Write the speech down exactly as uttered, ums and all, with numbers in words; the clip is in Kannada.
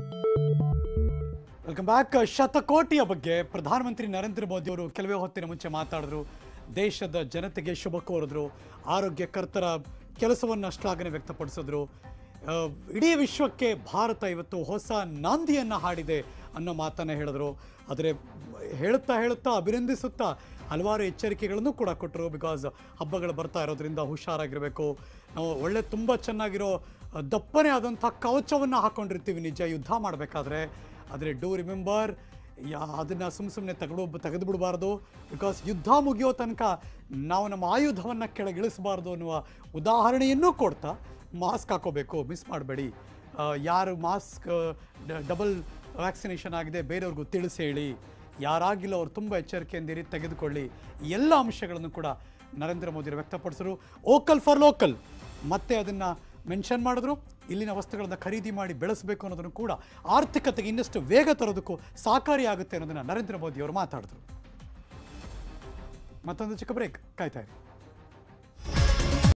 Welcome back. ಶತಕೋಟಿಯ ಬಗ್ಗೆ ಪ್ರಧಾನಮಂತ್ರಿ ನರೇಂದ್ರ ಮೋದಿ ಅವರು ಕೆಲವೇ ಹೊತ್ತಿನ ಮುಂಚೆ ಮಾತಾಡಿದ್ರು. ದೇಶದ ಜನತೆಗೆ ಶುಭ ಕೋರಿದ್ರು. ಆರೋಗ್ಯಕರ್ತರ ಕೆಲಸವನ್ನು ಶ್ಲಾಘನೆ ವ್ಯಕ್ತಪಡಿಸಿದ್ರು. ಇಡೀ ವಿಶ್ವಕ್ಕೆ ಭಾರತ ಇವತ್ತು ಹೊಸ ನಾಂದಿಯನ್ನು ಹಾಡಿದೆ ಅನ್ನೋ ಮಾತನ್ನು ಹೇಳಿದ್ರು. ಆದರೆ ಹೇಳುತ್ತಾ ಹೇಳುತ್ತಾ ಅಭಿನಂದಿಸುತ್ತಾ ಹಲವಾರು ಎಚ್ಚರಿಕೆಗಳನ್ನು ಕೂಡ ಕೊಟ್ಟರು. ಬಿಕಾಸ್ ಹಬ್ಬಗಳು ಬರ್ತಾ ಇರೋದ್ರಿಂದ ಹುಷಾರಾಗಿರಬೇಕು. ನಾವು ಒಳ್ಳೆ ತುಂಬ ಚೆನ್ನಾಗಿರೋ ದಪ್ಪನೇ ಆದಂಥ ಕವಚವನ್ನು ಹಾಕ್ಕೊಂಡಿರ್ತೀವಿ ನಿಜ ಯುದ್ಧ ಮಾಡಬೇಕಾದ್ರೆ. ಆದರೆ ಡೂ ರಿಮೆಂಬರ್, ಯಾ ಅದನ್ನು ಸುಮ್ಮ ಸುಮ್ಮನೆ ತೆಗೆದು ತೆಗೆದು ಬಿಡಬಾರ್ದು. ಬಿಕಾಸ್ ಯುದ್ಧ ಮುಗಿಯೋ ತನಕ ನಾವು ನಮ್ಮ ಆಯುಧವನ್ನು ಕೆಳಗಿಳಿಸಬಾರ್ದು ಅನ್ನುವ ಉದಾಹರಣೆಯನ್ನೂ ಕೊಡ್ತಾ ಮಾಸ್ಕ್ ಹಾಕೋಬೇಕು, ಮಿಸ್ ಮಾಡಬೇಡಿ. ಯಾರು ಮಾಸ್ಕ್ ಡಬಲ್ ವ್ಯಾಕ್ಸಿನೇಷನ್ ಆಗಿದೆ ಬೇರೆಯವ್ರಿಗೂ ತಿಳಿಸಿ ಹೇಳಿ. ಯಾರಾಗಿಲ್ಲ ಅವರು ತುಂಬ ಎಚ್ಚರಿಕೆಯಿಂದಿರಿ, ತೆಗೆದುಕೊಳ್ಳಿ. ಎಲ್ಲ ಅಂಶಗಳನ್ನು ಕೂಡ ನರೇಂದ್ರ ಮೋದಿ ವ್ಯಕ್ತಪಡಿಸಿದ್ರು. ವೋಕಲ್ ಫಾರ್ ಲೋಕಲ್ ಮತ್ತೆ ಅದನ್ನು ಮೆನ್ಷನ್ ಮಾಡಿದ್ರು. ಇಲ್ಲಿನ ವಸ್ತುಗಳನ್ನು ಖರೀದಿ ಮಾಡಿ ಬೆಳೆಸಬೇಕು ಅನ್ನೋದನ್ನು ಕೂಡ ಆರ್ಥಿಕತೆಗೆ ಇನ್ನಷ್ಟು ವೇಗ ತರೋದಕ್ಕೂ ಸಹಕಾರಿಯಾಗುತ್ತೆ ಅನ್ನೋದನ್ನು ನರೇಂದ್ರ ಮೋದಿ ಅವರು ಮಾತಾಡಿದ್ರು. ಮತ್ತೊಂದು ಚಿಕ್ಕ ಬ್ರೇಕ್, ಕಾಯ್ತಾ ಇರಿ.